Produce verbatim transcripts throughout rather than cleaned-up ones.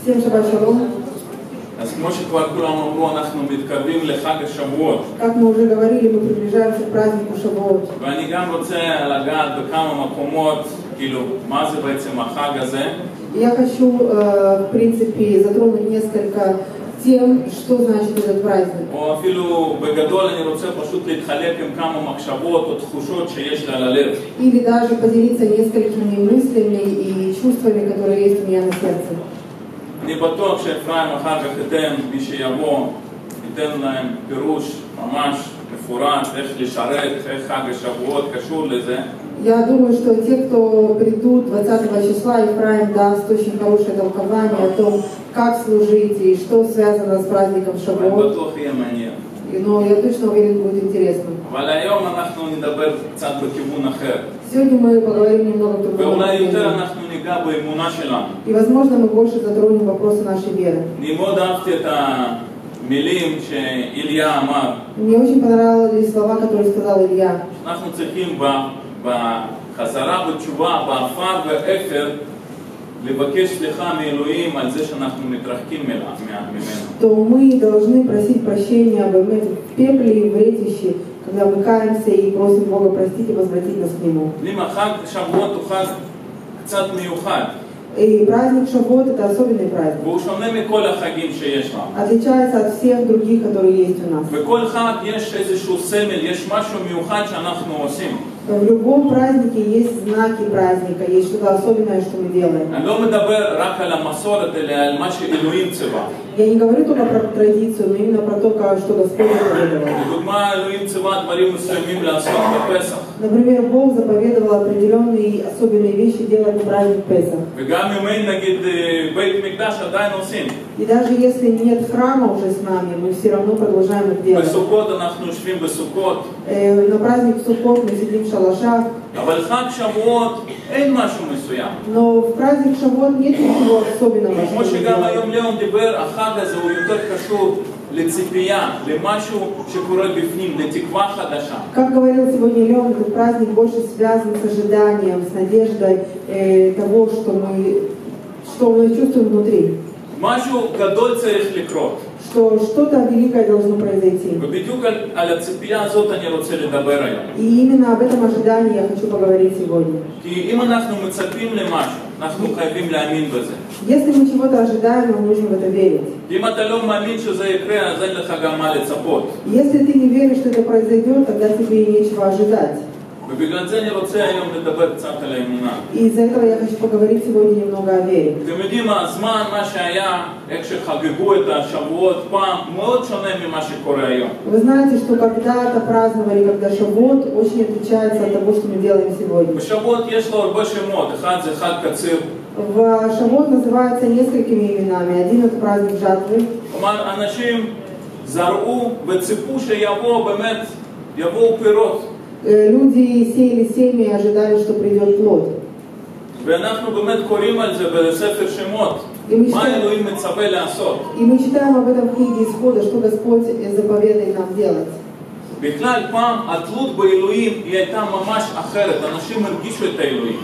Всем шаббат шалом. אז כמו שכבר כולם אמרו, אנחנו מתקרבים לחג השבועות. Как мы уже говорили, мы приближаемся к празднику Шавуот. ואני גם רוצה לגעת בכמה מקומות, כאילו, מה זה בעצם החג הזה. Я хочу, в принципе, затронуть несколько тем, что значит этот праздник. או אפילו בגדול אני רוצה פשוט להתחלק עם כמה מחשבות או תחושות שיש לה ללב. Или даже поделиться несколькими мыслями и чувствами, которые есть у меня на сердце. אני בטוח שאפרים אחר כך ייתן, מי שיבוא, ייתן להם פירוש ממש מפורט, איך לשרת, איך חג השבועות קשור לזה. Я думаю, что те, кто придут двадцатого числа, Ефраим даст очень хорошее толкование о том, как служить и что связано с праздником Шавуот. בטוח יהיה מעניין. Но я точно уверен, будет интересно. אבל היום אנחנו נדבר קצת בכיוון אחר. Сегодня мы поговорим немного друг о ואולי יותר друге. אנחנו ניגע באמונה שלנו. И, возможно, мы больше затронем вопросы нашей веры. אני מאוד אהבתי את המילים שאיליה אמר. Мне очень понравились слова, которые сказал Илья. אנחנו צריכים בחזרה בתשובה, באפר ואפר, לבקש סליחה מאלוהים על זה שאנחנו מתרחקים ממנו. То мы должны просить прощения об этом в пепле и в ретище, когда мы каемся и просим Бога простить и возвратить нас к Нему. חג שבועות הוא חג קצת מיוחד. И праздник Шавуот — это особенный праздник. והוא שונה מכל החגים שיש לנו. Отличается от всех других, которые есть у нас. בכל חג יש איזשהו סמל, יש משהו מיוחד שאנחנו עושים. В любом празднике есть знаки праздника, есть что-то особенное, что мы делаем. אני לא מדבר רק על המסורת, אלא על מה שאלוהים ציווה. Я не говорю только про традицию, но именно про то, что Господь заповедовал. לדוגמה, אלוהים ציווה דברים מסוימים לעשות בפסח. Например, Бог заповедовал определенные особенные вещи делать в праздник Песах. וגם אם אין נגיד בית מקדש עדיין עושים. И даже если нет храма уже с нами, мы все равно продолжаем их делать. בסוכות אנחנו יושבים בסוכות. На праздник Суккот мы сидим в шалашах. אבל חג שבועות אין משהו מסוים. Но в праздник Шавуот нет ничего особенного. כמו שגם היום ליאון דיבר, החג הזה הוא יותר קשור לציפייה, למשהו שקורה בפנים, לתקווה חדשה. Как говорил сегодня Леон, этот праздник больше связан с ожиданием, с надеждой э, того, что мы, что мы чувствуем внутри. משהו גדול צריך לקרות. Что что-то великое должно произойти. ובדיוק על, על הציפייה הזאת אני רוצה לדבר היום. И именно об этом ожидании я хочу поговорить сегодня. כי אם אנחנו מצפים למשהו, אנחנו חייבים להאמין בזה. Если мы чего-то ожидаем, мы можем в это верить. אם אתה לא מאמין שזה יקרה, אז אין לך גם מה לצפות. Если ты не веришь, что это произойдет, тогда тебе и нечего ожидать. ובגלל זה אני רוצה היום לדבר קצת על האמונה. И из-за этого я хочу поговорить сегодня немного о вере. אתם יודעים, הזמן, מה שהיה, איך שחגגו את השבועות פעם, מאוד שונה ממה שקורה היום. Вы знаете, что когда-то праздновали, когда Шавуот, очень отличается от того, что мы делаем сегодня. בשבועות יש לו הרבה שמות, אחד זה חג קציר. В Шавуот называется несколькими именами. Один — это праздник жатвы. כלומר, אנשים זרעו וציפו שיבוא באמת, יבואו פירות. Люди сеяли семя и ожидали, что придет плод. ואנחנו באמת קוראים על זה בספר שמות. מה אלוהים מצווה לעשות? И мы читаем об этом в книге Исхода, что Господь заповедует нам делать. בכלל, פעם התלות באלוהים היא הייתה ממש אחרת. אנשים הרגישו את האלוהים.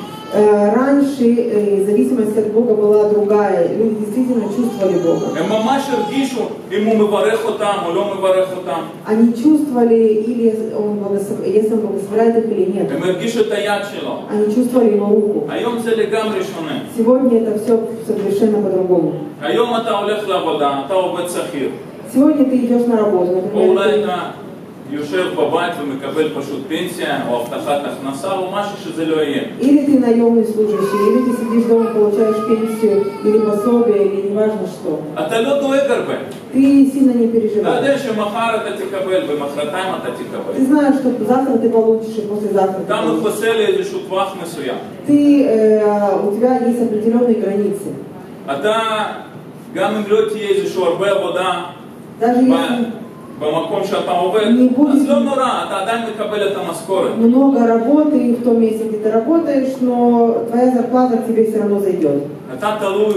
Раньше зависимость от Бога была другая. Люди действительно чувствовали Бога. הם ממש הרגישו אם הוא מברך אותם או לא מברך אותם. Они чувствовали, или он благослов... если он благословляет их или нет. הם הרגישו את היד שלו. Они чувствовали его руку. היום זה לגמרי שונה. Сегодня это все совершенно по-другому. היום אתה הולך לעבודה, אתה עובד שכיר. Сегодня ты идешь на работу, או например, אולי אתה יושב בבית ומקבל פשוט פנסיה או הבטחת הכנסה או משהו שזה לא יהיה. или ты наемный служащий, или ты сидишь дома, получаешь пенсию, или пособие, или неважно что. אתה לא דואג הרבה. Ты сильно не אתה переживаешь. יודע שמחר אתה תקבל ומחרתיים אתה תקבל. Ты знаешь, что завтра ты получишь, и послезавтра ты אתה получишь. מכוסה לאיזשהו טווח מסוים. Ты, э, у тебя есть определенные границы. אתה, גם אם לא תהיה איזשהו הרבה עבודה Даже если במקום שאתה עובד, אז לא נורא, אתה עדיין מקבל את המשכורת. много работы в том месте, где ты работаешь, но твоя зарплата к тебе все равно зайдет. אתה תלוי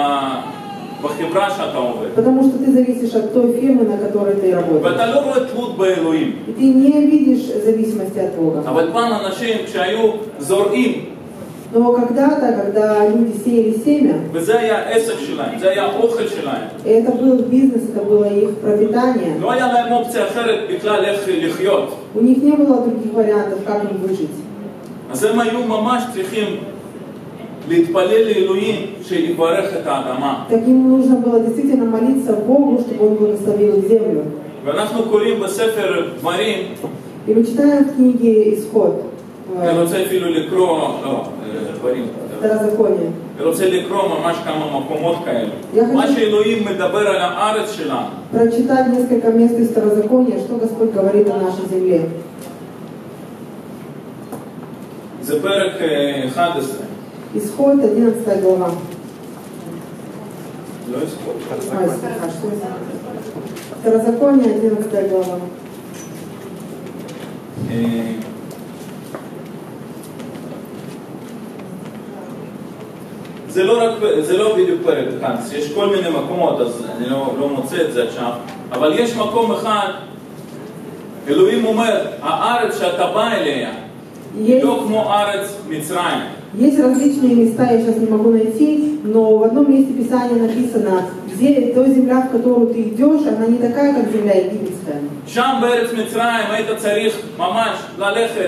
בחברה שאתה עובד. Потому что ты зависишь от той фирмы, на которой ты работаешь. ואתה לא רואה תלות באלוהים. И ты не видишь зависимости от Бога. אבל פעם אנשים כשהיו זורעים Но когда-то, когда люди сеяли семя, וזה היה העסק שלהם, זה היה האוכל שלהם. это был бизнес, это было их пропитание. לא היה להם אופציה אחרת בכלל איך לחיות. У них не было других вариантов, как им выжить. אז הם היו ממש צריכים להתפלל לאלוהים שיברך את האדמה. Так им нужно было действительно молиться Богу, чтобы Он благословил их землю. ואנחנו קוראים בספר דברים, И мы читаем в книге Исход, אני רוצה אפילו לקרוא, לא, דברים. Второзаконие. אני רוצה לקרוא ממש כמה מקומות כאלה. יחד מה עם- שאלוהים מדבר על הארץ שלנו. Прочитать несколько мест из Второзакония, что Господь говорит о нашей земле. זה פרק אה, אחד עשרה. Исход, одиннадцатая глава. לא אספור. Ой, слегка, что это? Второзаконие, одиннадцатая глава. אה, זה לא רק, זה לא בדיוק פרק אחד, יש כל מיני מקומות, אז אני לא, לא מוצא את זה עכשיו, אבל יש מקום אחד, אלוהים אומר, הארץ שאתה בא אליה, היא לא כמו ארץ מצרים. Есть различные места, я сейчас не могу найти, но в одном месте Писания написано, где та земля, в которую ты идешь, она не такая, как земля египетская. שם בארץ מצרים היית צריך ממש ללכת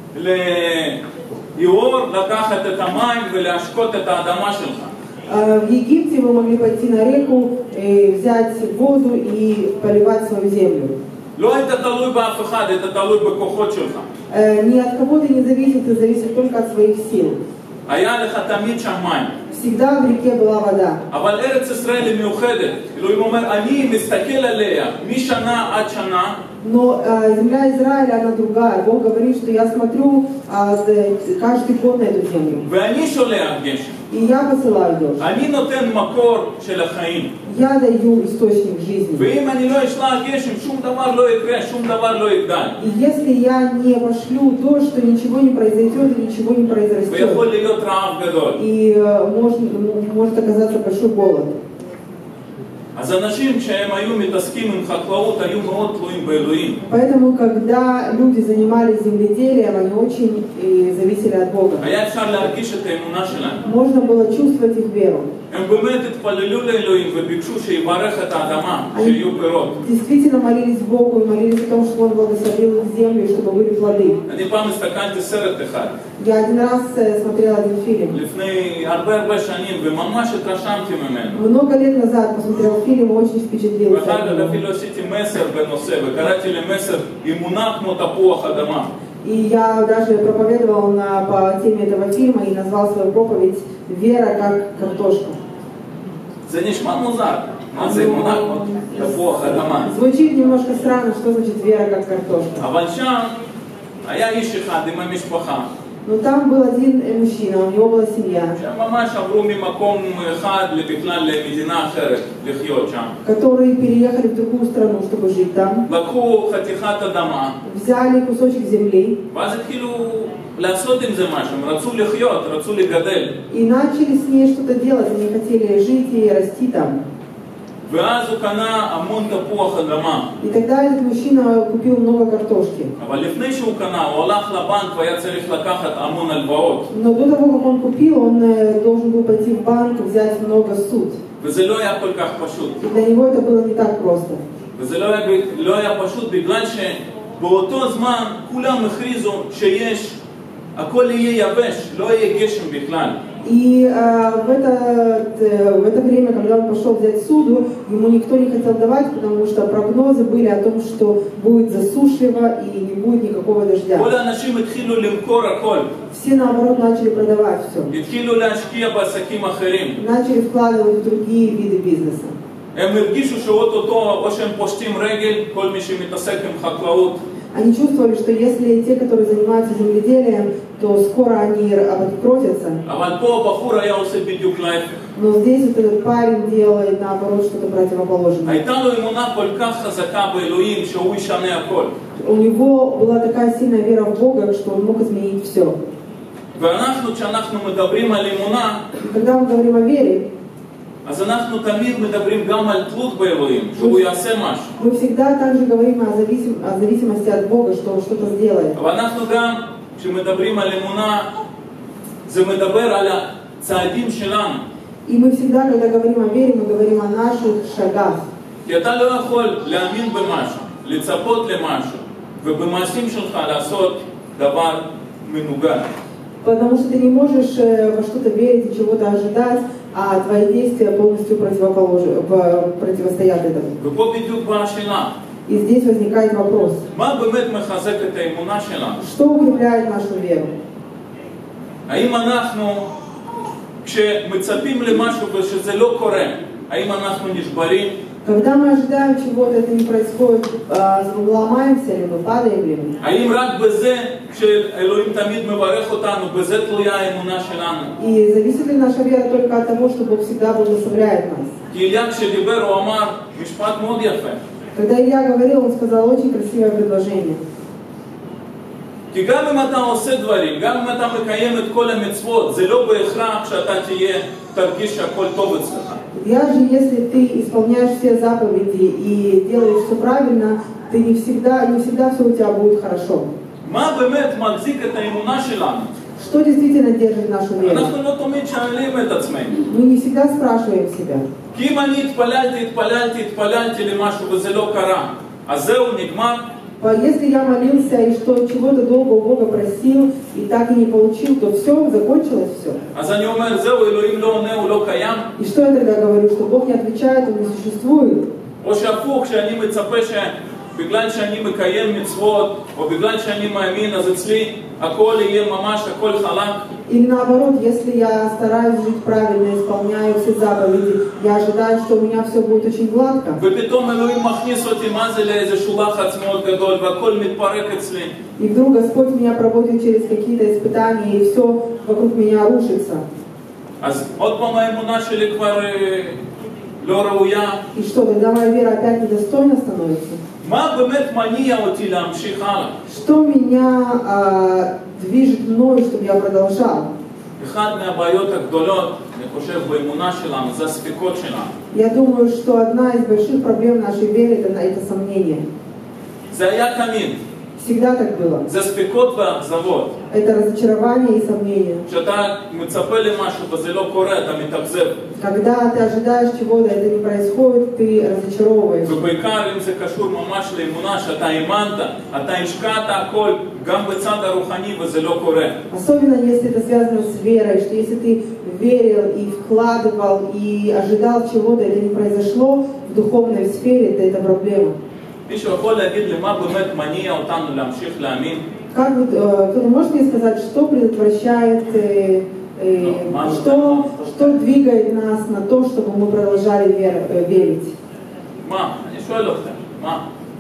ליאור, לקחת את המים ולהשקות את האדמה שלך. А в Египте вы могли пойти на реку, э, взять воду и поливать свою землю. לא היית תלוי באף אחד, היית תלוי בכוחות שלך. Э, Ни от кого ты не зависит, ты зависит только от своих сил. היה לך תמיד שם מים. Всегда в реке была вода. אבל ארץ ישראל היא מיוחדת. אלוהים אומר, אני מסתכל עליה משנה עד שנה. Но э, земля Израиля, она другая. Бог говорит, что я смотрю э, каждый год на эту землю. ואני שולח גשם. И я посылаю дождь. אני נותן מקור של החיים. Я даю источник жизни. ואם אני לא אשלח גשם, שום דבר לא יקרה, שום דבר לא יגדל. И если я не пошлю дождь, то ничего не произойдет и ничего не произрастет. ויכול להיות רעב גדול. И э, может, может оказаться большой голод. אז אנשים שהם היו מתעסקים עם חקלאות היו מאוד תלויים באלוהים. Поэтому, когда люди занимались земледелием, они очень э, зависели от Бога. היה אפשר להרגיש את האמונה שלהם. Можно было чувствовать их веру. הם באמת התפללו לאלוהים וביקשו שיברך את האדמה, שיהיו פירות. Действительно молились Богу и молились о том, что Он благословил их землю, чтобы были плоды. אני פעם הסתכלתי סרט אחד, Я один раз э, смотрела один фильм. לפני הרבה הרבה שנים, וממש התרשמתי ממנו. Много лет назад посмотрела фильм и очень впечатлился. ואחר כך אפילו עשיתי מסר בנושא, וקראתי למסר אמונה כמו תפוח אדמה. И я даже проповедовал на, по теме этого фильма и назвал свою проповедь «Вера как картошка». זה נשמע מוזר, מה זה אמונה כמו תפוח אדמה? Звучит немножко странно, что значит «вера как картошка». אבל שם היה איש אחד עם המשפחה, Но там был один мужчина, у него была семья, שממש עברו ממקום אחד בכלל למדינה אחרת, לחיות שם. которые переехали в другую страну, чтобы жить там. לקחו חתיכת אדמה, Взяли кусочек земли ואז התחילו לעשות עם זה משהו, הם רצו לחיות, רצו לגדל. и начали с ней что-то делать. Они хотели жить и расти там. ואז הוא קנה המון תפוח אדמה. И тогда этот мужчина купил много картошки. אבל לפני שהוא קנה, הוא הלך לבנק והיה צריך לקחת המון הלוואות. Но до того, как он купил, он э, должен был пойти в банк и взять много суд. וזה לא היה כל כך פשוט. И для него это было не так просто. וזה לא היה, לא היה פשוט בגלל שבאותו זמן כולם הכריזו שיש, הכל יהיה יבש, לא יהיה גשם בכלל. И э, в, это, э, в это время, когда он пошел взять суду, ему никто не хотел давать, потому что прогнозы были о том, что будет засушливо и не будет никакого дождя. כל האנשים התחילו למכור הכל. Все, наоборот, начали продавать все. התחילו להשקיע בעסקים אחרים. Начали вкладывать в другие виды бизнеса. הם הרגישו שאו-טו-טו, או שהם פושטים רגל, כל מי שמתעסק עם חקלאות. Они чувствовали, что если те, которые занимаются земледелием, то скоро они обанкротятся. אבל פה הבחור היה עושה בדיוק להפך. Но здесь вот этот парень делает, наоборот, что-то противоположное. הייתה לו אמונה כל כך חזקה באלוהים שהוא ישנה הכל. У него была такая сильная вера в Бога, что он мог изменить все. ואנחנו, כשאנחנו מדברים על אמונה, Когда мы говорим о вере, אז אנחנו תמיד מדברים גם על תלות באלוהים, שהוא יעשה משהו. мы всегда также говорим о, зависим, о зависимости от Бога, что он что-то сделает. אבל אנחנו גם, כשמדברים על אמונה, זה מדבר על הצעדים שלנו. И мы всегда, когда говорим о вере, мы говорим о наших шагах. כי אתה לא יכול להאמין במשהו, לצפות למשהו, ובמעשים שלך לעשות דבר מנוגד. Потому что ты не можешь во что-то верить и чего-то ожидать, а твои действия полностью противоположны, противостоят этому. ופה בדיוק באה השאלה. И здесь возникает вопрос. מה באמת מחזק את האמונה שלנו? Что укрепляет нашу веру? האם אנחנו, כשמצפים למשהו ושזה לא קורה, האם אנחנו נשברים? Когда мы ожидаем чего-то, это не происходит, ломаемся ли мы, падаем ли мы? האם רק בזה, כשאלוהים תמיד מברך אותנו, בזה תלויה האמונה שלנו? И зависит ли наша вера только от того, что Бог всегда благословляет нас? כי איליה כשדיבר הוא אמר משפט מאוד יפה. Когда Илья говорил, он сказал очень красивое предложение. כי גם אם אתה עושה דברים, גם אם אתה מקיים את כל המצוות, זה לא בהכרח שאתה תהיה, תרגיש שהכל טוב אצלך. Даже если ты исполняешь все заповеди и делаешь все правильно, ты не всегда, не всегда все у тебя будет хорошо. מה באמת מחזיק את האמונה שלנו? Что действительно держит нашу веру? אנחנו לא תמיד שואלים את עצמנו. Мы не всегда спрашиваем себя. כי אם אני התפללתי, התפללתי, התפללתי למשהו וזה לא קרה, אז זהו, נגמר? Если я молился и что чего-то долго у Бога просил и так и не получил, то все, закончилось все. אז אני אומר, זהו, אלוהים לא עונה, הוא לא קיים. И что я тогда говорю? Что Бог не отвечает, Он не существует? או שהפוך, שאני מצפה שבגלל שאני מקיים מצוות, או בגלל שאני מאמין, אז אצלי הכל יהיה ממש, הכל חלק. Или наоборот, если я стараюсь жить правильно, исполняю все заповеди, я ожидаю, что у меня все будет очень гладко. ופתאום אלוהים מכניס אותי, מה זה לאיזשהו לחץ מאוד גדול, והכל מתפרק אצלי. И вдруг Господь меня проводит через какие-то испытания, и все вокруг меня рушится. אז עוד פעם האמונה שלי כבר לא ראויה. И что, тогда моя вера опять недостойна становится? מה באמת מניע אותי להמשיך הלאה? Что меня а, движет мною, чтобы я продолжал? אחד מהבעיות הגדולות, אני חושב, באמונה שלנו, זה הספקות שלנו. Я думаю, что одна из больших проблем нашей веры это, это сомнение. זה היה תמיד. Всегда так было. זה ספקות ואכזבות. Это разочарование и сомнение. כשאתה מצפה למשהו וזה לא קורה, אתה מתאכזב. Когда ты ожидаешь чего-то, это не происходит, ты разочаровываешься. ובעיקר אם זה קשור ממש לאמונה, שאתה האמנת, אתה השקעת הכל, גם בצד הרוחני וזה לא קורה. Особенно если это связано с верой, что если ты верил и вкладывал и ожидал чего-то, это не произошло в духовной сфере, то это проблема. מישהו יכול להגיד לי מה באמת מניע אותנו להמשיך להאמין? Как вот, кто-то может мне сказать, что предотвращает, э, э, no, что, что двигает нас на то, чтобы мы продолжали вер, э, верить? מה? אני שואל אתכם, מה?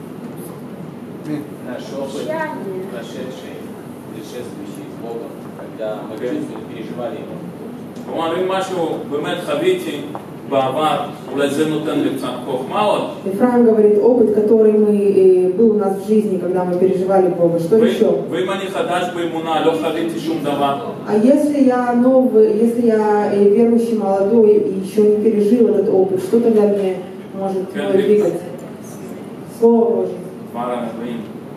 Наш опыт, прошедший, предшествующий с Богом, когда мы чувствовали, переживали Его. כלומר, אם משהו באמת חוויתי בעבר, אולי זה נותן לי קצת חוכמה עוד. Ефраим говорит, опыт, который мы, э, был у нас в жизни, когда мы переживали Бога. Что еще? ואם אני חדש באמונה, לא חוויתי שום דבר. А если я новый, если я э, верующий молодой и еще не пережил этот опыт, что тогда мне может мною двигать? Слово Божье. דבר הנביאים.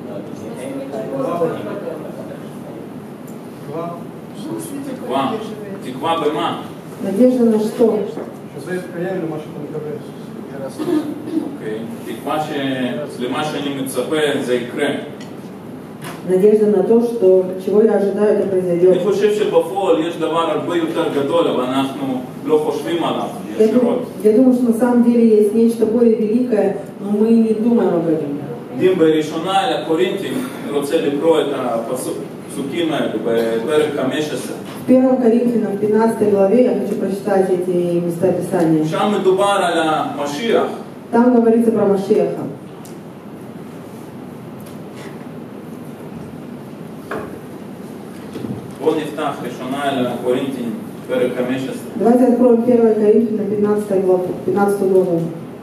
תקווה. תקווה במה? Надежда на что? אוקיי. תקווה שלמה שאני מצפה זה יקרה. Надежда на то, что чего я ожидаю, это אני произойдет. חושב שבפועל יש דבר הרבה יותר גדול, אבל אנחנו לא חושבים עליו. Я думаю, я думаю, что на самом деле есть нечто более великое, но мы не думаем об этом. אם בראשונה אל הקורינתים, אני רוצה לקרוא את הפסוקים האלה בפרק חמש עשרה. В первом Коринфянам, в пятнадцатой главе, я хочу прочитать эти места Писания. שם מדובר על המשיח. Там говорится про Машиаха. בואו נפתח ראשונה אל הקורינתים, פרק חמש עשרה. Давайте откроем первое Коринфянам, пятнадцатую главу. пятнадцатую главу.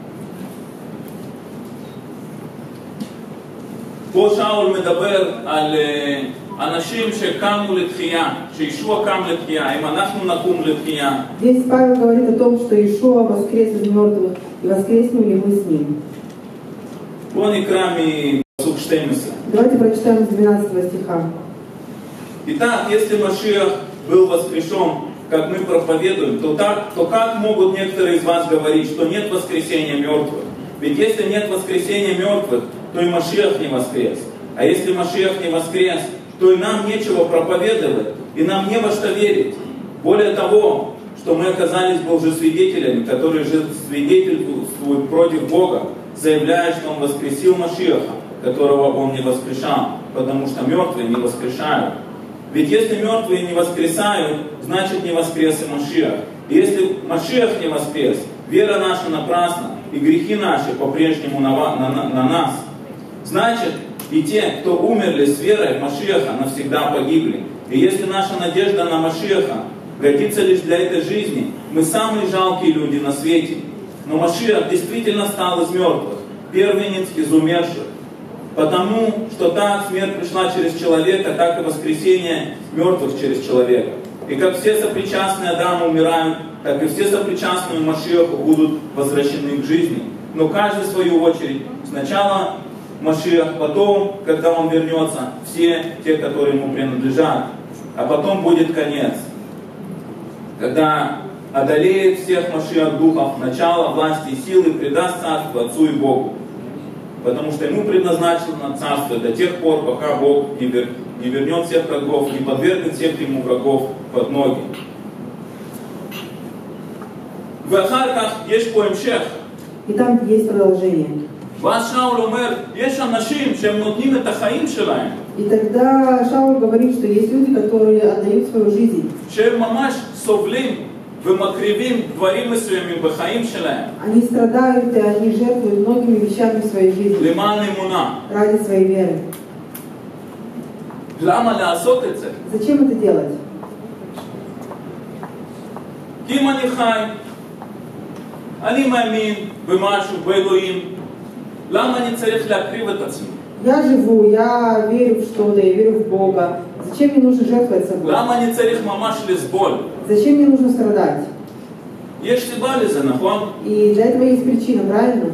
פה שאול מדבר על אנשים שקמו לתחייה, שישוע קם לתחייה, אם אנחנו נקום לתחייה. Здесь Павел говорит о том, что Иешуа воскрес из мертвых, и воскреснем ли мы с ним. בואו נקרא מפסוק שתים עשרה. Давайте прочитаем с двенадцатого стиха. Итак, если Машиах был воскрешен, как мы проповедуем, то, так, то как могут некоторые из вас говорить, что нет воскресения мертвых? Ведь если нет воскресения мертвых, то и Машиах не воскрес. А если Машиах не воскрес, то и нам нечего проповедовать, и нам не во что верить. Более того, что мы оказались лжесвидетелями, которые же свидетельствуют против Бога, заявляя, что Он воскресил Машиаха, которого Он не воскрешал, потому что мертвые не воскрешают. Ведь если мертвые не воскресают, значит не воскрес и Машиах. И если Машиах не воскрес, вера наша напрасна, и грехи наши по-прежнему на, на, на нас. Значит, и те, кто умерли с верой в Машиаха, навсегда погибли. И если наша надежда на Машиаха годится лишь для этой жизни, мы самые жалкие люди на свете. Но Машиах действительно стал из мертвых, первенец из умерших. Потому что так смерть пришла через человека, так и воскресение мертвых через человека. И как все сопричастные Адаму умирают, так и все сопричастные Машиаху будут возвращены к жизни. Но каждый в свою очередь. Сначала Машиах, потом, когда он вернется, все те, которые ему принадлежат. А потом будет конец, когда одолеет всех Машиах духов, начало, власти и силы, предаст царство Отцу и Богу. Потому что ему предназначено царство до тех пор, пока Бог не, вер, не вернет всех врагов, не подвергнет всех ему врагов под ноги. И там есть продолжение. И тогда Шауль говорит, что есть люди, которые отдают свою жизнь. Они страдают и они жертвуют многими вещами в своей жизни ради своей веры. Зачем это делать? Я живу, я верю в что-то, я верю в Бога. Зачем мне нужно жертвовать собой? Зачем мне нужно страдать? И для этого есть причина, правильно?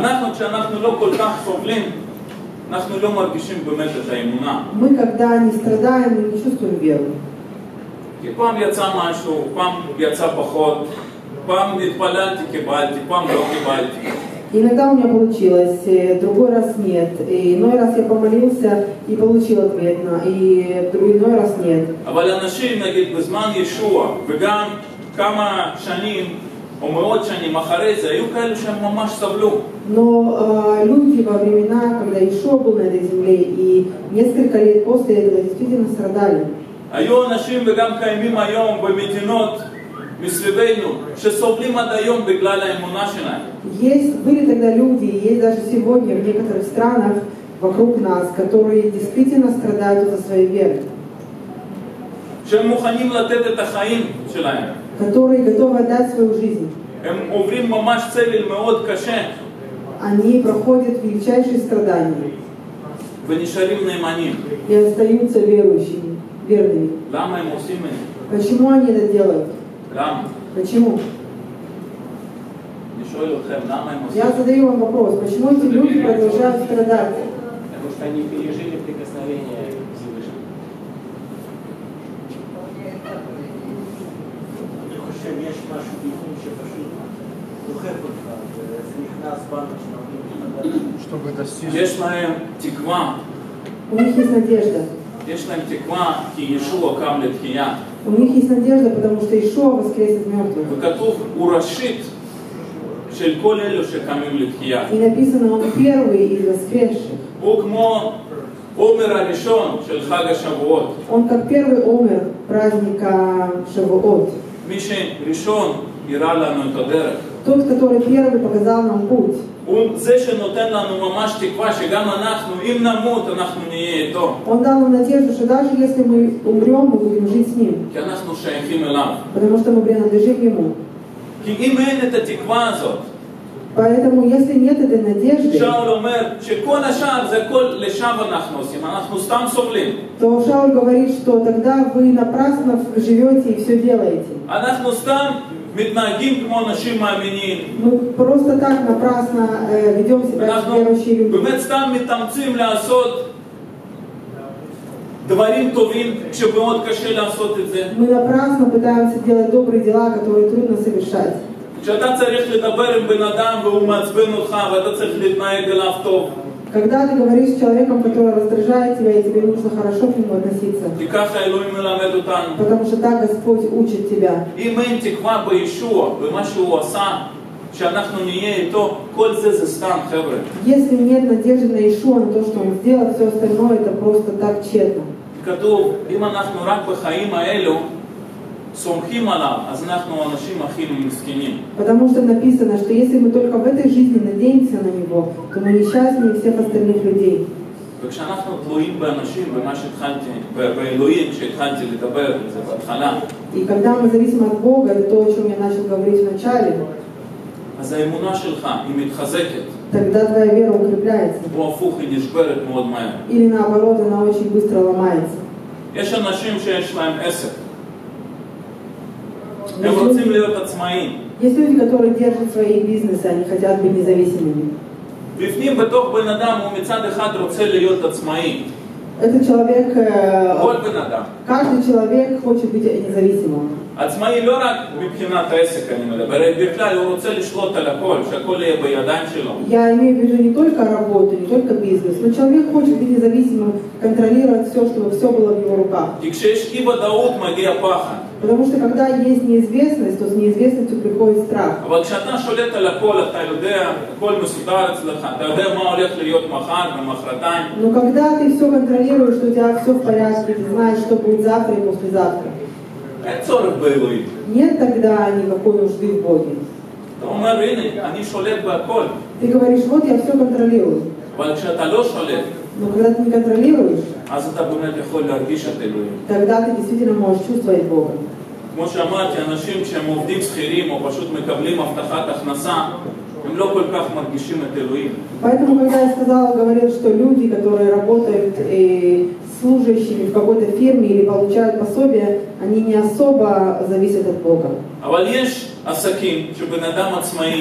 Мы, когда не страдаем, мы не чувствуем веру. Иногда у меня получилось, другой раз нет. И иной раз я помолился и получил ответ, и иной раз нет. Но э, люди во времена, когда Иешуа был на этой земле, и несколько лет после этого действительно страдали. Есть, были тогда люди, и есть даже сегодня в некоторых странах вокруг нас, которые действительно страдают из-за своей веры. Которые готовы отдать свою жизнь. Они проходят величайшие страдания. И остаются верующими, верными. Почему они это делают? Почему? Я задаю вам вопрос, почему эти люди продолжают страдать? Потому что они пережили прикосновение Всевышнего. Чтобы достичь. У них есть надежда. У них есть надежда, потому что Иешуа воскрес из мертвых. И написано, он первый из воскресших. Он как первый омер праздника Шавуот. Тот, который первый показал нам путь. Он дал нам надежду, что даже если мы умрем, мы будем жить с ним. Потому что мы принадлежим ему. Поэтому, если нет этой надежды, то Шауль говорит, что тогда вы напрасно живете и все делаете. Мы просто так напрасно э, ведем себя как верующие люди. דברים טובים כשמאוד קשה לעשות את זה. Мы напрасно пытаемся делать добрые дела, которые трудно совершать. כשאתה צריך לדבר עם בן אדם והוא מעצבן אותך ואתה צריך להתנהג אליו טוב. Когда ты говоришь с человеком, который раздражает тебя, и тебе нужно хорошо к нему относиться. כי ככה אלוהים מלמד אותנו. Потому что так Господь учит тебя. אם אין תקווה בישוע, במה שהוא עשה, שאנחנו נהיה איתו, כל זה זה סתם, חבר'ה. Если нет надежды на Иешуа, на то, что Он сделал, все остальное это просто так тщетно. כתוב, אם אנחנו רק בחיים האלו סומכים עליו, אז אנחנו האנשים הכי מסכנים. Потому что написано, что если мы только в этой жизни надеемся на Него, то мы несчастнее всех остальных людей. וכשאנחנו תלויים באנשים, במה שהתחלתי, באלוהים שהתחלתי לדבר על זה בהתחלה, И когда мы зависим от Бога, это то, о чем я начал говорить в начале, אז האמונה שלך היא מתחזקת. тогда твоя вера укрепляется. או הפוך, היא נשברת מאוד מהר. Или наоборот, она очень быстро ломается. יש אנשים שיש להם עסק. הם רוצים להיות עצמאים. Есть люди, которые держат свои бизнесы, они хотят быть независимыми. בפנים בתוך בן אדם הוא מצד אחד רוצה להיות עצמאי. Этот человек, כל בן אדם. каждый человек хочет быть независимым. עצמאי לא רק מבחינת העסק אני מדבר, בכלל הוא רוצה לשלוט על הכל, שהכל יהיה בידיים שלו. Я имею в виду не только работу, не только бизнес, но человек хочет быть независимым, контролировать все, чтобы все было в его руках. כי כשיש אי ודאות מגיע פחד. Потому что когда есть неизвестность, то с неизвестностью приходит страх. אבל כשאתה שולט על הכל, אתה יודע, הכל מסודר אצלך, אתה יודע מה הולך להיות מחר ומחרתיים. Но когда ты все контролируешь, что у тебя все в порядке, ты знаешь, что будет завтра и послезавтра. אין צורך באלוהים. Нет тогда никакой нужды в Боге. אתה אומר, הנה, אני שולט בהכל. Ты говоришь, вот я все контролирую. אבל כשאתה לא שולט, Но когда ты не контролируешь, אז אתה באמת יכול להרגיש את אלוהים. тогда ты действительно можешь чувствовать Бога. כמו שאמרתי, אנשים שהם עובדים שכירים או פשוט מקבלים הבטחת הכנסה, הם לא כל כך מרגישים את אלוהים. Поэтому, когда я сказала, говорил, что люди, которые работают э, служащими в какой-то фирме или получают пособие, они не особо зависят от Бога. אבל יש עסקים שבן אדם עצמאי,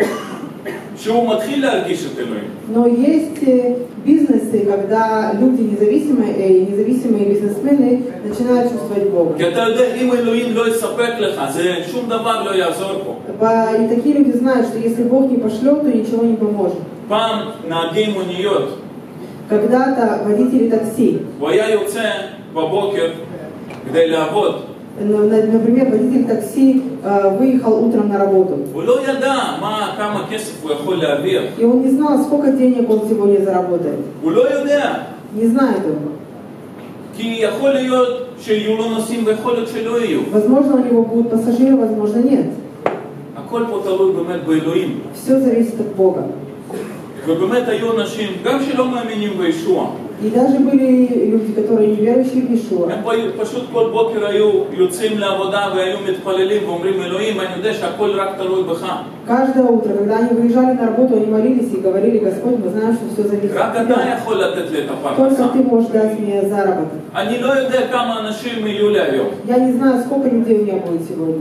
שהוא מתחיל להרגיש את אלוהים. Но есть э, бизнесы, когда люди независимые, э, независимые бизнесмены начинают чувствовать Бога. כי אתה יודע, אם אלוהים לא יספק לך, זה שום דבר לא יעזור פה. И такие люди знают, что если Бог не пошлет, то ничего не поможет. פעם נהגי מוניות, Когда-то водители такси, הוא היה יוצא בבוקר כדי לעבוד. например, водитель такси э, выехал утром на работу. הוא לא ידע מה, כמה כסף הוא יכול להרוויח. И он не знал, сколько денег он сегодня заработает. הוא לא יודע. Не знает он. כי יכול להיות שיהיו לו נוסעים ויכול להיות שלא יהיו. Возможно, у него будут пассажиры, возможно, нет. הכל פה תלוי באמת באלוהים. Все зависит от Бога. ובאמת היו אנשים, גם שלא מאמינים בישוע. И даже были люди, которые не верующие в Иешуа. הם פשוט כל בוקר היו יוצאים לעבודה והיו מתפללים ואומרים אלוהים, אני יודע שהכל רק תלוי בך. Каждое утро, когда они выезжали на работу, они молились и говорили: Господь, мы знаем, что все зависит רק от אתה Тебя. יכול לתת לי את Только הפרנסה. Ты можешь дать мне заработок. אני לא יודע כמה אנשים יהיו לי היום. Я не знаю, сколько людей у меня будет сегодня.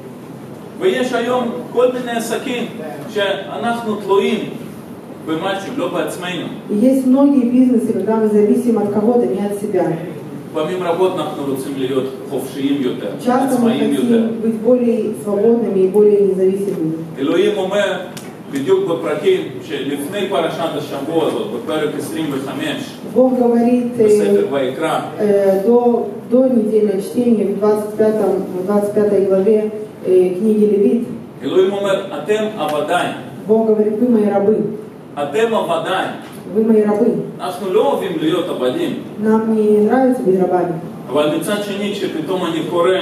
ויש היום כל מיני עסקים שאנחנו תלויים במשהו, לא בעצמנו. И есть многие бизнесы, когда мы зависим от кого-то, не от себя. פעמים רבות אנחנו רוצים להיות חופשיים יותר, Часто мы עצמאיים יותר. хотим быть более свободными и более независимыми. אלוהים אומר בדיוק בפרקים שלפני פרשת השבוע הזאת, בפרק עשרים וחמש, Бог говорит בספר э, ויקרא, э, до, до недельного чтения в двадцать пятом, в двадцать пятой главе э, книги Левит. אלוהים אומר, אתם עבדיי, Бог говорит: вы мои рабы, אתם עבדיי. вы мои рабы. אנחנו לא אוהבים להיות עבדים, Нам не нравится быть рабами. אבל מצד שני, כשפתאום אני קורא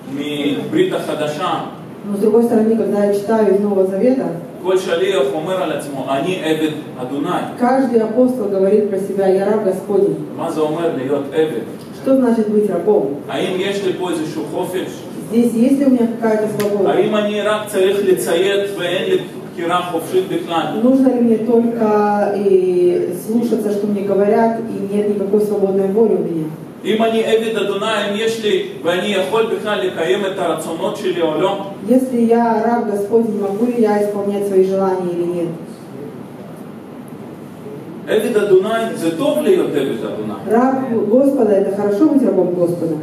מברית החדשה, Но с другой стороны, когда я читаю из Нового Завета, כל שליח אומר על עצמו, אני עבד אדוני. каждый апостол говорит про себя: я раб Господень. מה זה אומר להיות עבד? Что значит быть рабом? האם יש לי פה איזשהו חופש? Здесь есть ли у меня какая-то свобода? האם אני רק צריך לציית ואין לי בחירה חופשית בכלל? Нужно ли мне только и слушаться, что мне говорят, и нет никакой свободной воли у меня? אם אני עבד אדוני, האם יש לי ואני יכול בכלל לקיים את הרצונות שלי או לא? Если я раб Господень, могу ли я исполнять свои желания или нет? עבד אדוני זה טוב להיות עבד אדוני. Раб Господа, это хорошо быть рабом Господа.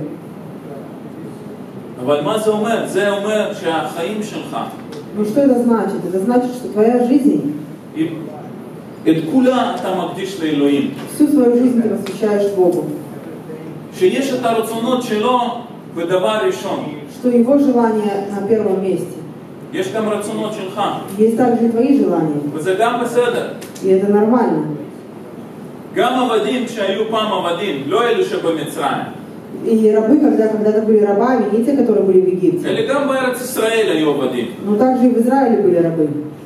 אבל מה זה אומר? זה אומר שהחיים שלך, Ну что это значит? Это значит, что твоя жизнь, את כולה אתה מקדיש לאלוהים. всю свою жизнь ты посвящаешь Богу. שיש את הרצונות שלו בדבר ראשון. Что его желание на первом месте. יש גם רצונות שלך. Есть также и твои желания. וזה גם בסדר. И это нормально. גם עבדים שהיו פעם עבדים, לא אלו שבמצרים. И рабы, когда когда-то были рабами, не те, которые были в Египте. אלא גם בארץ ישראל היו עבדים. Но также и в Израиле были рабы.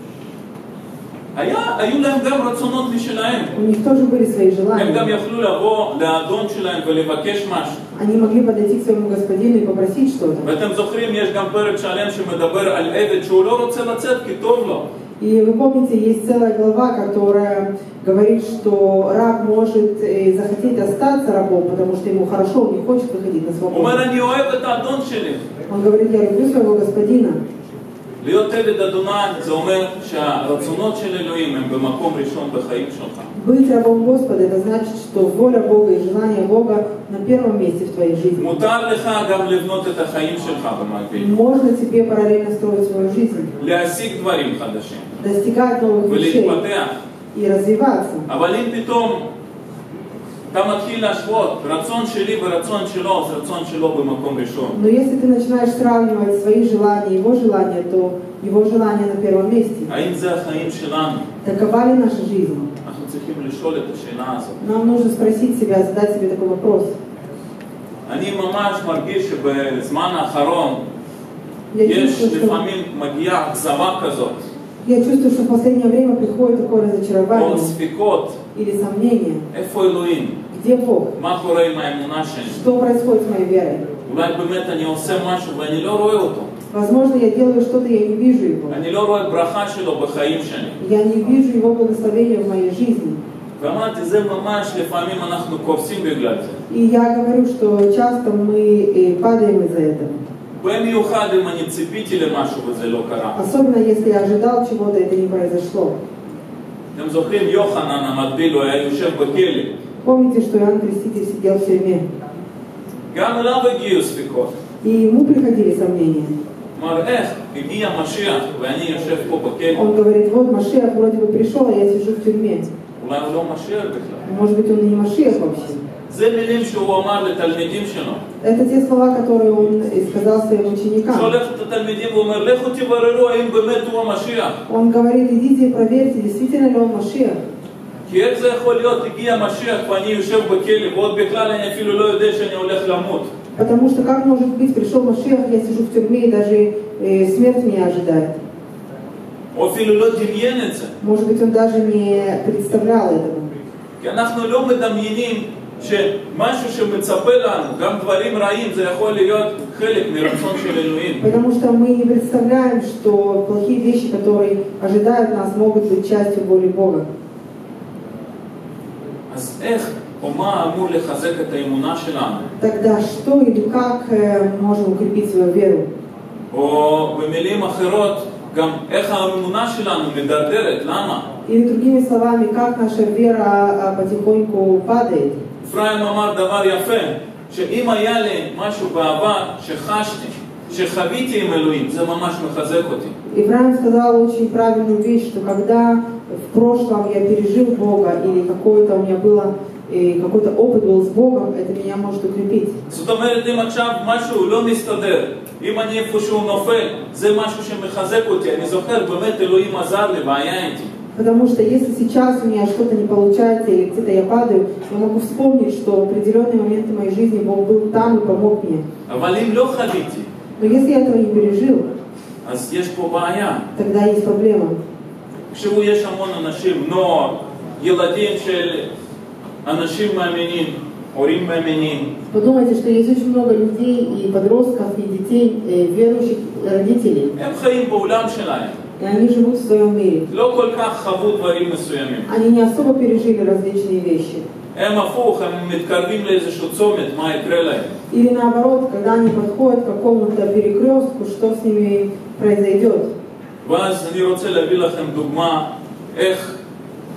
היה, היו להם גם רצונות משלהם. У них тоже были свои הם желания. גם יכלו לבוא לאדון שלהם ולבקש משהו. Они могли подойти к своему господину и попросить что-то. ואתם זוכרים, יש גם פרק שלם שמדבר על עבד שהוא לא רוצה לצאת כי טוב לו. И вы помните, есть целая глава, которая говорит, что раб может захотеть остаться рабом, потому что ему хорошо, он не хочет выходить на הוא свободу. אומר, אני אוהב את האדון שלי. Он говорит, я люблю своего господина. להיות עבד אדוני זה אומר שהרצונות של אלוהים הם במקום ראשון בחיים שלך. Быть рабом Господа, это значит, что воля Бога и желание Бога на первом месте в твоей жизни. מותר לך גם לבנות את החיים שלך במקביל. Можно тебе параллельно строить свою жизнь, להשיג דברים חדשים. достигать новых вещей ולהתפתח. и развиваться. אבל אם פתאום אתה מתחיל להשוות, רצון שלי ורצון שלו, זה רצון שלו במקום ראשון. Но если ты начинаешь сравнивать свои желания и его желания, то его желание на первом месте. האם זה החיים שלנו? Такова ли наша жизнь? אנחנו צריכים לשאול את השאלה הזאת. Нам нужно спросить себя, задать себе такой вопрос. אני ממש מרגיש שבזמן האחרון Я יש чувствую, что, לפעמים מגיעה אכזבה כזאת, я чувствую, что в последнее время приходит такое או разочарование ספקות, или сомнение. איפה אלוהים? Где Бог? מה קורה עם האמונה שלי? Что происходит с моей верой? אולי באמת אני עושה משהו ואני לא רואה אותו. Возможно, я делаю что-то, я не вижу его. אני לא רואה ברכה שלו בחיים שלי. Я не вижу его благословения в моей жизни. ואמרתי, זה ממש, לפעמים אנחנו קורסים בגלל זה. И я говорю, что часто мы э, падаем из-за этого. במיוחד אם אני ציפיתי למשהו וזה לא קרה. Особенно если я ожидал чего-то, это не произошло. אתם זוכרים, יוחנן המטביל, הוא היה יושב בכלא. Помните, что Иоанн Креститель сидел в тюрьме? גם אליו הגיעו ספקות. И ему приходили сомнения. אמר, איך? הגיע משיח ואני יושב פה בכלא. Он говорит, вот Машиах вроде бы пришел, а я сижу в тюрьме. אולי הוא לא משיח בכלל. Может быть, он и не Машиах вообще. זה מילים שהוא אמר לתלמידים שלו. Это те слова, которые он сказал своим ученикам. שולח את התלמידים ואומר, לכו תבררו האם באמת הוא המשיח. Он говорит, идите и проверьте, действительно ли он Машиах. כי איך זה יכול להיות, הגיע משיח ואני יושב בכלא, ועוד בכלל אני אפילו לא יודע שאני הולך למות. Потому что как может быть, пришел Машиах, я сижу в тюрьме, и даже э, смерть меня ожидает. הוא אפילו לא דמיין את זה. Может быть, он даже не представлял этого. כי אנחנו לא מדמיינים שמשהו שמצפה לנו, גם דברים רעים, זה יכול להיות חלק מרצון של אלוהים. Потому что мы не представляем, что плохие вещи, которые ожидают нас, могут быть частью воли Бога. אז איך או מה אמור לחזק את האמונה שלנו? Тогда что или как э, можем укрепить свою веру? או במילים אחרות, גם איך האמונה שלנו מדרדרת, למה? Или другими словами, как наша вера а, потихоньку падает? אפרים אמר דבר יפה, שאם היה לי משהו בעבר שחשתי, שחוויתי עם אלוהים, זה ממש מחזק אותי. Ифраим сказал очень правильную вещь, что когда в прошлом я пережил Бога или какое-то у меня было, э, какой-то опыт был с Богом, это меня может укрепить. זאת אומרת, אם עכשיו משהו לא מסתדר, אם אני איפשהו נופל, זה משהו שמחזק אותי. אני זוכר, באמת אלוהים עזר לי והיה איתי. Потому что если сейчас у меня что-то не получается или где-то я падаю, я могу вспомнить, что в определенные моменты моей жизни Бог был там и помог мне. אבל אם לא חוויתי, Но если я этого не пережил, אז יש פה בעיה. тогда есть проблема. כשהוא יש המון אנשים, נוער, ילדים של אנשים מאמינים, הורים מאמינים. Подумайте, что есть очень много людей, и подростков, и детей, э, верующих родителей. הם חיים בעולם שלהם. И они живут в своем мире. לא כל כך חוו דברים מסוימים. Они не особо пережили различные вещи. הם הפוך, הם מתקרבים לאיזשהו צומת, מה יקרה להם? Или наоборот, когда они подходят к какому-то перекрестку, что с ними произойдет. ואז אני רוצה להביא לכם דוגמה איך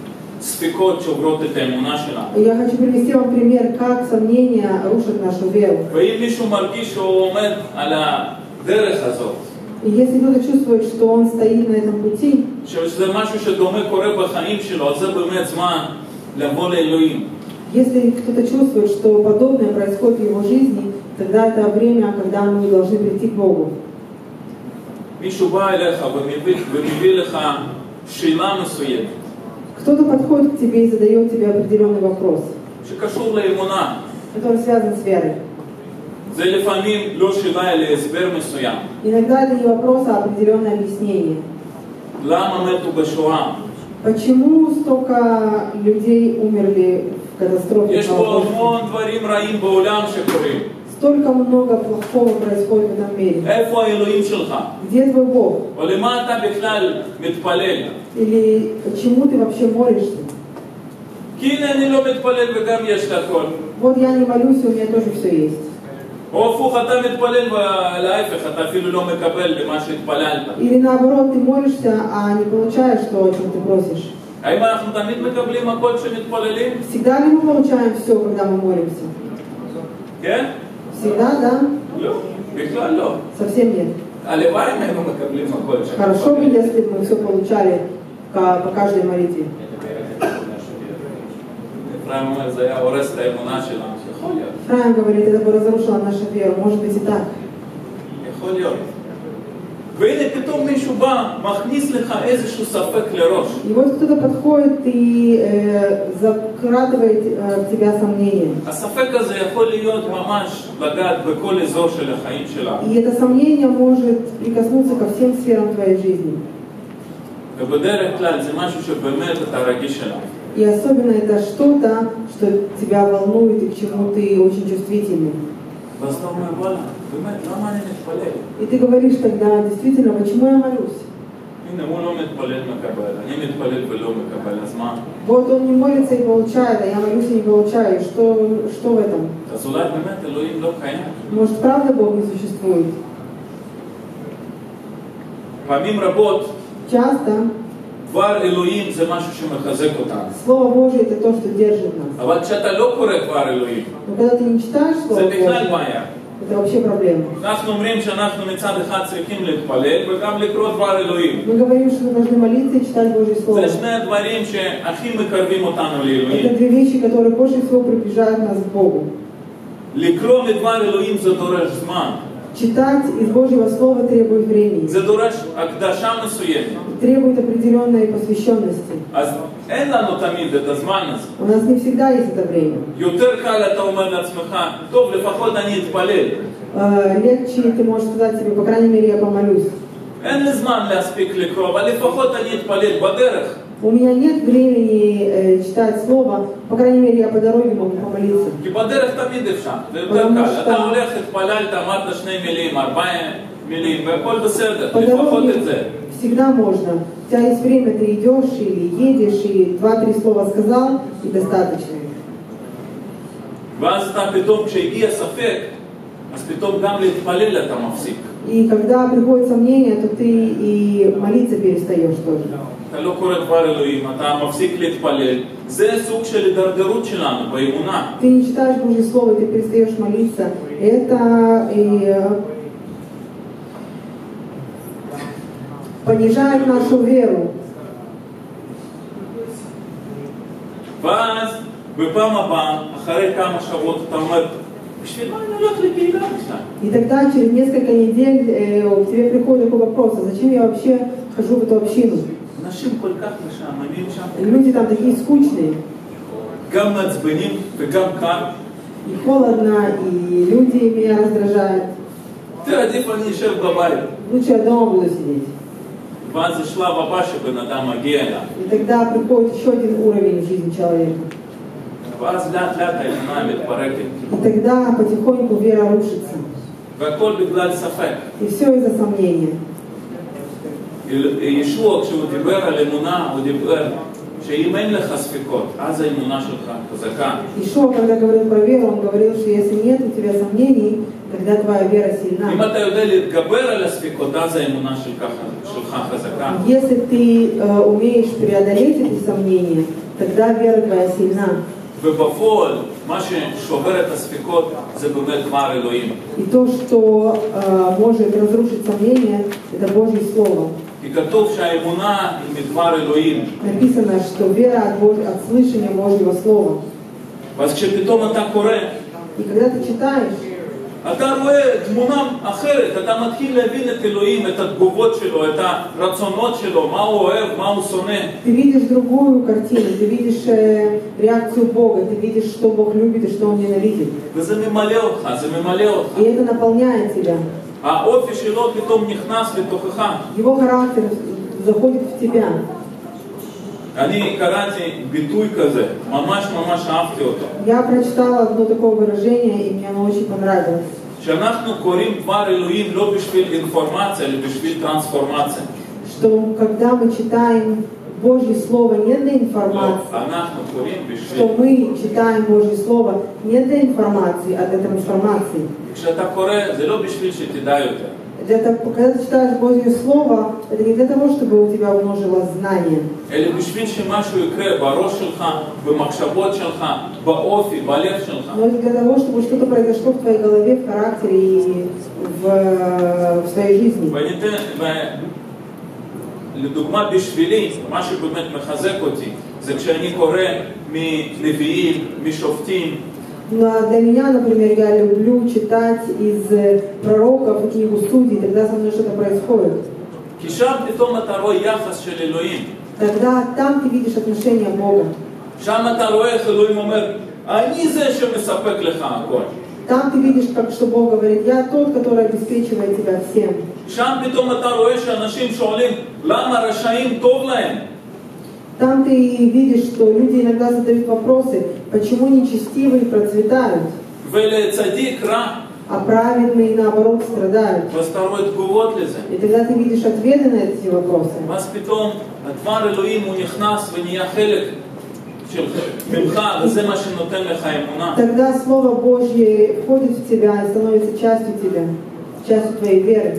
ספקות שוברות את האמונה שלנו. И я хочу привести вам пример, как сомнения рушат нашу веру. ואם מישהו מרגיש שהוא עומד על הדרך הזאת, И если кто-то чувствует, что он стоит на этом пути, שזה משהו שדומה קורה בחיים שלו, אז זה באמת זמן לבוא לאלוהים. если кто-то чувствует, что подобное происходит в его жизни, тогда это время, когда мы должны прийти к Богу. מישהו בא אליך ומביא, ומביא לך שאלה מסוימת. Кто-то подходит к тебе и задает тебе определенный вопрос, שקשור לאמונה. который связан с верой. זה לפעמים לא שאלה אלא הסבר מסוים. Иногда это не вопрос, а определенное объяснение. למה מתו בשואה? Почему столько людей умерли в катастрофе? יש פה המון דברים רעים בעולם שקורים. Столько много плохого происходит в этом мире. איפה האלוהים שלך? Где твой Бог? או למה אתה בכלל מתפלל? Или почему ты вообще молишься? כי הנה אני לא מתפלל וגם יש לה הכל. Вот я не молюсь, и у меня тоже все есть. או הפוך, אתה מתפלל ולהפך, אתה אפילו לא מקבל למה שהתפללת. Или наоборот, ты молишься, а не получаешь то, о чем ты просишь. האם אנחנו תמיד מקבלים הכל כשמתפללים? Всегда ли мы получаем все, когда мы молимся? כן? Всегда, да? לא, בכלל לא. Совсем нет. הלוואי אם היינו מקבלים הכל Хорошо бы, כשמתפללים. если бы мы все получали по по каждой молитве. אפרים אומר, זה היה הורס את האמונה שלנו. יכול להיות. Фраим говорит, это бы разрушило нашу веру. Может быть и так. יכול להיות. והנה פתאום מישהו בא, מכניס לך איזשהו ספק לראש. И вот кто-то подходит и э, закрадывает э, в тебя сомнения. הספק הזה יכול להיות ממש לגעת בכל אזור של החיים שלנו. И это сомнение может прикоснуться ко всем сферам твоей жизни. ובדרך כלל זה משהו שבאמת אתה רגיש אליו. И особенно это что-то, что тебя волнует и к чему ты очень чувствительный. ואז אתה אומר, וואלה, באמת, למה אני מתפלל? И ты говоришь тогда, действительно, почему я молюсь? הנה, הוא לא מתפלל מקבל, אני מתפלל ולא מקבל, אז מה? Вот он не молится и получает, а я молюсь и не получаю. Что, что в этом? אז אולי באמת אלוהים לא קיים. Может, правда Бог не существует? פעמים רבות, Часто דבר אלוהים זה משהו שמחזק אותנו. Слово Божие это то, что держит нас. אבל כשאתה לא קורא דבר אלוהים, Но когда ты не читаешь Слово זה בכלל Божие, בעיה. это вообще проблема. אנחנו אומרים שאנחנו מצד אחד צריכים להתפלל וגם לקרוא דבר אלוהים. Мы говорим, что мы должны молиться и читать Божье Слово. זה שני הדברים שהכי מקרבים אותנו Это לאלוהים. две вещи, которые больше всего приближают нас к Богу. לקרוא מדבר אלוהים זה דורש זמן. Читать из Божьего Слова требует времени, זה דורש הקדשה מסוימת. требует определенной посвященности. אז אין לנו תמיד את הזמן הזה. У нас не всегда есть это время. יותר קל אתה אומר לעצמך, טוב, לפחות אני אתפלל. Э, Легче ты можешь сказать себе, по крайней мере, я помолюсь. אין לי זמן להספיק לקרוא, אבל לפחות אני אתפלל בדרך. У меня нет времени э, читать Слово, по крайней мере, я по дороге могу помолиться. כי בדרך תמיד אפשר, זה יותר ממש קל. אתה טוב. הולך, התפללת, אמרת שני מילים, ארבע מילים, והכל בסדר, По לפחות את дороге זה. всегда можно. У тебя есть время, ты идешь или едешь, и два-три слова сказал, и достаточно. ואז אתה פתאום, כשהגיע ספק, אז פתאום גם להתפלל אתה מפסיק. И когда приходит сомнение, то ты и молиться перестаешь тоже. אתה לא קורא דבר אלוהים, אתה מפסיק להתפלל. זה סוג של הידרדרות שלנו באמונה. Ты не читаешь Божье Слово, ты перестаешь молиться. Это и понижает нашу веру. ואז בפעם הבאה, אחרי כמה שבועות, אתה אומר, בשביל מה אני הולך לקהילה בכלל? И тогда через несколько недель э, к тебе приходит такой вопрос, а зачем я вообще хожу в эту общину? אנשים כל כך משעממים שם, Люди там такие скучные, גם מעצבנים וגם קר. и холодно, и люди меня раздражают. תראה, עדיף אני אשב בבית. Лучше я дома буду сидеть. ואז זה שלב הבא שבן אדם מגיע אליו. И тогда приходит еще один уровень в жизни человека. ואז לאט לאט האמונה מתפרקת. И тогда потихоньку вера рушится. והכל בגלל ספק. И все из-за сомнения. ישוע, כשהוא דיבר על אמונה, הוא דיבר שאם אין לך ספקות, אז האמונה שלך חזקה. Ишуа, когда говорил про веру, он говорил, что если нет у тебя сомнений, тогда твоя вера сильна. אם אתה יודע להתגבר על הספקות, אז האמונה שלך, שלך חזקה. Если ты э, умеешь преодолеть эти сомнения, тогда вера твоя сильна. ובפועל, מה ששובר את הספקות זה באמת דבר אלוהים. И то, что э, может разрушить сомнения, это Божье Слово. כי כתוב שהאמונה היא מדבר אלוהים. Написано, что вера от, Божь... от слышания Божьего Слова. ואז כשפתאום אתה קורא, И когда ты читаешь, אתה רואה תמונה אחרת, אתה מתחיל להבין את אלוהים, את התגובות שלו, את הרצונות שלו, מה הוא אוהב, מה הוא שונא. ты видишь другую картину, ты видишь э, реакцию Бога, ты видишь, что Бог любит и что Он ненавидит. וזה ממלא אותך, זה ממלא אותך. И это наполняет тебя. האופי שלו פתאום נכנס לתוכך. Его характер заходит в тебя. אני קראתי ביטוי כזה, ממש ממש אהבתי אותו. Я прочитала одно такое выражение, и мне оно очень понравилось. שאנחנו קוראים דבר אלוהים לא בשביל אינפורמציה, אלא בשביל טרנספורמציה. Что когда мы читаем Божье Слово не для לא, информации, אנחנו קוראים בשביל... что мы читаем Божье Слово не для информации, а для трансформации. כשאתה קורא, זה לא בשביל שתדע יותר. Для того, когда ты читаешь Божье Слово, это не для того, чтобы у тебя умножилось знание, אלא בשביל שמשהו יקרה בראש שלך, במחשבות שלך, באופי, בלב שלך. но это для того, чтобы что-то произошло в твоей голове, в характере и в, в своей жизни. ואני אתן, לדוגמה בשבילי, מה שבאמת מחזק אותי, זה כשאני קורא מנביאים, משופטים. Но для меня, например, я люблю читать из пророков книгу Судей, тогда со мной что-то происходит. כי שם פתאום אתה רואה יחס של אלוהים. Тогда там ты видишь отношения Бога. שם אתה רואה איך אלוהים אומר, אני זה שמספק לך הכל. Там ты видишь, как что Бог говорит, я тот, который обеспечивает тебя всем. שם פתאום אתה רואה שאנשים שואלים, למה רשעים טוב להם? Там ты видишь, что люди иногда задают вопросы, почему нечестивые процветают, ולצדיק רע. а праведные, наоборот, страдают. ואז אתה רואה תגובות לזה. И тогда ты видишь ответы на эти вопросы. ואז פתאום הדבר אלוהים הוא נכנס ונהיה חלק של ממך, וזה מה שנותן לך אמונה. Тогда Слово Божье входит в тебя и становится частью тебя, частью твоей веры.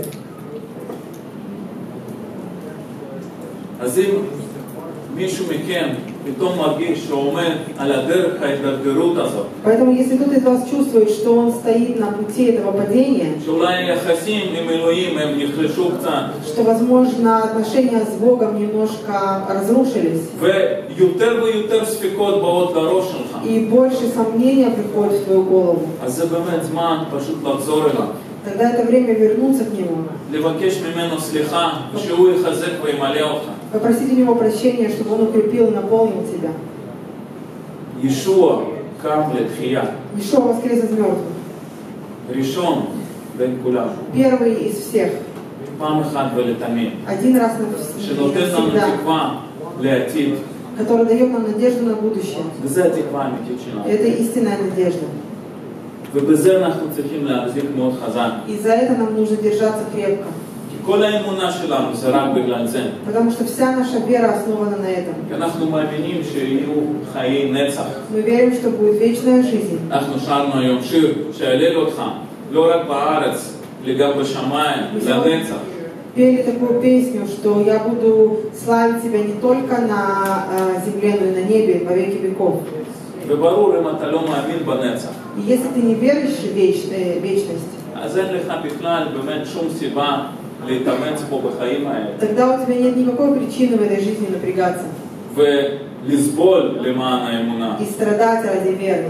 אז אם מישהו מכם פתאום מרגיש שעומד על הדרך ההתדרדרות הזאת, Поэтому, если кто-то из вас чувствует, что он стоит на пути этого падения, שאולי היחסים עם אלוהים הם נחלשו קצת, что, возможно, отношения с Богом немножко разрушились, ויותר ויותר ספקות באות לראש שלך, и больше сомнения приходят в твою голову, אז זה באמת זמן פשוט לחזור אליו. тогда это время вернуться к Нему, לבקש ממנו סליחה, ושהוא יחזק וימלא אותך. попросить у Него прощения, чтобы Он укрепил и наполнил тебя. ישוע קם לתחייה, Ишуа воскрес из мертвых, ראשון בין כולם, первый из всех, פעם אחת ולתמיד, один раз навс- שנותן לנו навсегда, תקווה לעתיד, который дает нам надежду на будущее. וזו התקווה האמיתית שלנו. Это истинная надежда. ובזה אנחנו צריכים להחזיק מאוד חזק. И за это нам нужно держаться крепко. כי כל האמונה שלנו זה רק בגלל זה. Потому что вся наша вера основана на этом. כי אנחנו מאמינים שיהיו חיי נצח. Мы верим, что будет вечная жизнь. אנחנו שרנו היום שיר שיעלל אותך, לא רק בארץ, גם בשמיים, לנצח. Пели такую песню, что я буду славить тебя не только на э, земле, но и на небе во веки веков. וברור אם אתה לא מאמין בנצח. И если ты не веришь в веч- э, вечность, אז אין לך בכלל באמת שום סיבה להתאמץ פה בחיים האלה. тогда у тебя нет никакой причины в этой жизни напрягаться ולסבול למען האמונה. и страдать ради веры.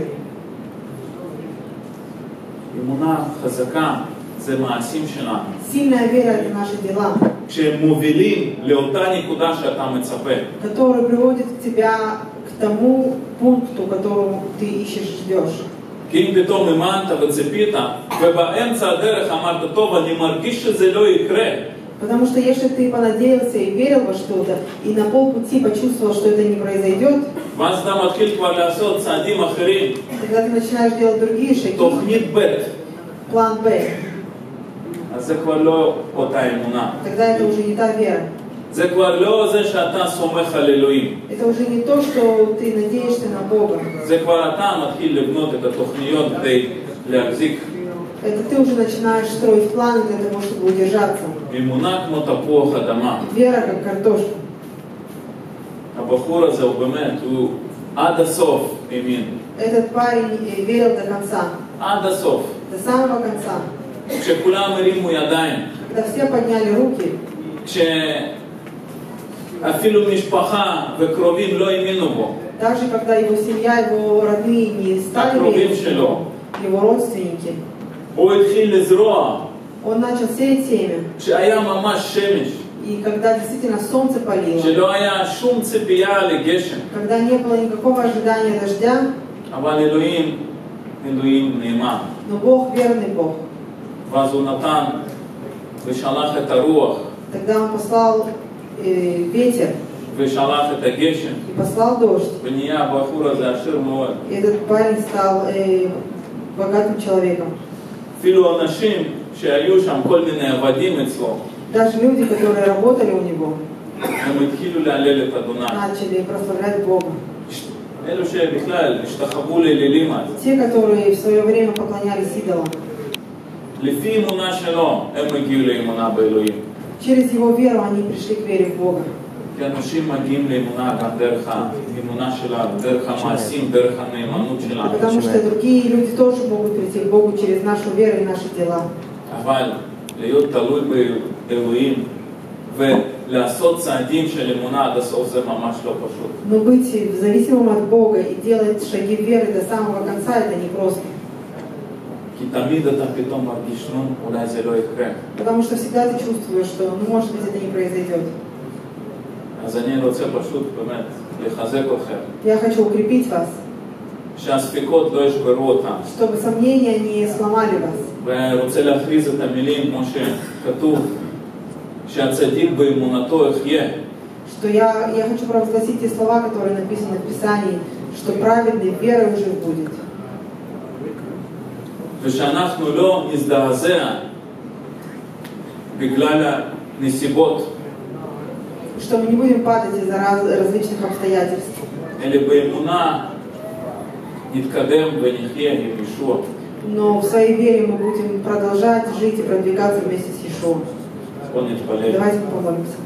אמונה חזקה זה מעשים שלנו. Сильная вера — это наши дела, כשהם מובילים לאותה נקודה שאתה מצפה. которые приводят к тебя к тому пункту, которому ты ищешь, ждешь. כי אם פתאום האמנת וציפית, ובאמצע הדרך אמרת, טוב, אני מרגיש שזה לא יקרה. Потому что если ты понадеялся и верил во что-то, и на полпути почувствовал, что это не произойдет, ואז אתה מתחיל כבר לעשות צעדים אחרים. тогда ты начинаешь делать другие шаги, תוכנית ב'. план Б. אז זה כבר לא אותה אמונה. Тогда это уже не та вера. זה כבר לא זה שאתה סומך על אלוהים. Это уже не то, что ты надеешься на Бога. זה כבר אתה מתחיל לבנות את התוכניות כדי להחזיק. Это ты уже начинаешь строить планы для того, чтобы удержаться. אמונה כמו תפוח אדמה. Вера как картошка. הבחור הזה הוא באמת, הוא עד הסוף האמין. Этот парень верил до конца, עד הסוף. до самого конца. כשכולם הרימו ידיים, Когда все подняли руки, כשאפילו משפחה וקרובים לא האמינו בו. даже когда его семья, его родные не стали הקרובים верить в שלו. него, его родственники, הוא התחיל לזרוע, он начал сеять семя. כשהיה ממש שמש, И когда действительно солнце палило, שלא היה שום ציפייה לגשם. когда не было никакого ожидания дождя, אבל אלוהים, אלוהים נאמן. но Бог верный Бог. ואז הוא נתן ושלח את הרוח Тогда он послал э, ветер ושלח את הגשם. и послал дождь. ונהיה הבחור הזה עשיר מאוד. И этот парень стал э, богатым человеком. אפילו אנשים שהיו שם כל מיני עבדים אצלו, Даже люди, которые работали у него, הם התחילו להלל את אדוני. начали прославлять Бога. אלו שבכלל השתחוו לאלילים אז. Те, которые в свое время поклонялись идолам. לפי אמונה שלו, הם הגיעו לאמונה באלוהים. Через его веру они пришли к вере в Бога. כי אנשים מגיעים לאמונה גם דרך האמונה שלנו, דרך המעשים, דרך הנאמנות שלנו. Потому что другие люди тоже могут прийти к Богу через нашу веру и наши дела. אבל להיות תלוי באלוהים ולעשות צעדים של אמונה עד הסוף זה ממש לא פשוט. Но быть зависимым от Бога и делать шаги веры до самого конца, это непросто. כי תמיד אתה פתאום מרגיש, נו, אולי זה לא יקרה. Потому что всегда ты чувствуешь, что, ну, может быть, это не произойдет. אז אני רוצה פשוט באמת לחזק אתכם. Я хочу укрепить вас, שהספקות לא ישברו אותם. чтобы сомнения не сломали вас. ורוצה להכריז את המילים כמו שכתוב, שהצדיק באמונתו יחיה. Что я, я хочу провозгласить те слова, которые написаны в Писании, что праведный верой уже будет. ושאנחנו לא נזדעזע בגלל הנסיבות. Что мы не будем падать из-за раз, различных обстоятельств. אלא באמונה נתקדם ונחיה עם ישוע. Но в своей вере мы будем продолжать жить и продвигаться вместе с Иешуа. בוא נתפלל. Давайте мы помолимся.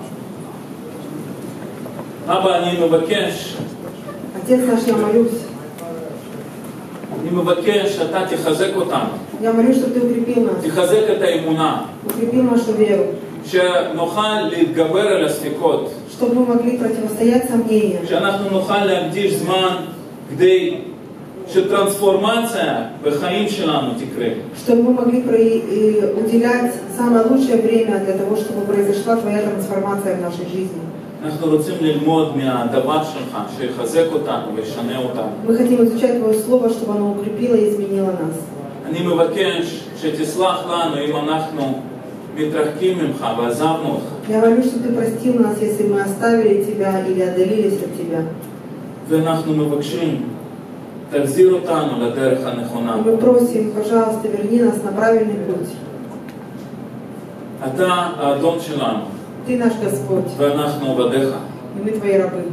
אבא, אני מבקש, Отец наш, я молюсь. אני מבקש שאתה תחזק אותנו. Я молюсь, чтобы ты укрепил нас. תחזק את האמונה. Укрепил нашу веру. שנוכל להתגבר על הספקות. Чтобы мы могли противостоять сомнениям. שאנחנו נוכל להקדיש זמן כדי שטרנספורמציה בחיים שלנו תקרה. Чтобы мы могли уделять самое лучшее время для того, чтобы произошла твоя трансформация в нашей жизни. אנחנו רוצים ללמוד מהדבר שלך, שיחזק אותנו וישנה אותנו. Мы хотим изучать Твое Слово, чтобы оно укрепило и изменило нас. אני מבקש שתסלח לנו אם אנחנו מתרחקים ממך ועזבנו אותך. Я молюсь, чтобы Ты простил нас, если мы оставили Тебя или отдалились от Тебя. ואנחנו מבקשים, תחזיר אותנו לדרך הנכונה. Мы просим, пожалуйста, верни нас на правильный путь. אתה האדון שלנו. Ты наш Господь. ואנחנו עבדיך. И мы Твои рабы.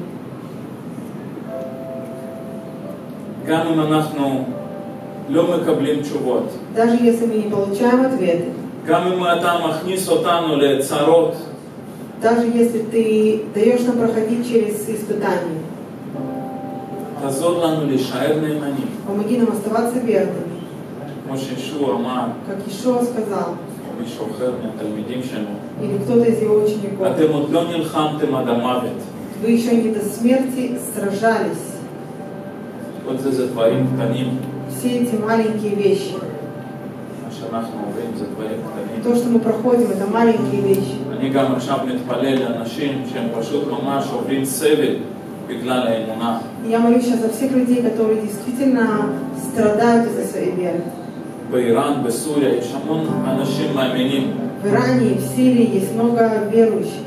גם אם אנחנו לא מקבלים תשובות. Даже если мы не получаем ответы. גם אם אתה מכניס אותנו לצרות. Даже если Ты даешь нам проходить через испытания. תעזור לנו להישאר נאמנים. Помоги нам оставаться верными. כמו שישוע אמר. Как Иешуа сказал. מישהו אחר מהתלמידים שלנו. Или кто-то из его учеников. אתם עוד לא נלחמתם עד המוות. Вы еще не до смерти сражались. כל זה זה דברים קטנים. Все эти маленькие вещи. מה שאנחנו עוברים זה דברים קטנים. То, что мы проходим, это маленькие вещи. אני גם עכשיו מתפלל לאנשים שהם פשוט ממש עוברים סבל בגלל האמונה. Я молюсь сейчас за всех людей, которые действительно страдают из-за своей веры. באיראן, בסוריה, יש המון אנשים מאמינים. В Иране и в Сирии есть много верующих,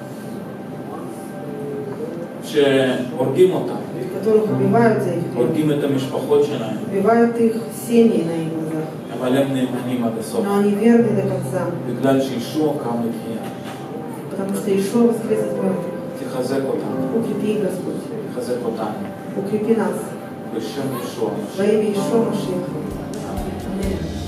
שהורגים אותם. которых убивают за их веру. הורגים את המשפחות שלהם. Убивают их семьи на их глазах. אבל הם נאמנים עד הסוף. Но они верны до конца. בגלל שישוע קם לתחייה. Потому что Иешуа воскрес из мертвых. תחזק אותנו. Укрепи, Господь. תחזק אותנו. Укрепи нас. בשם ישוע. Во имя Иешуа Машиаха. Аминь.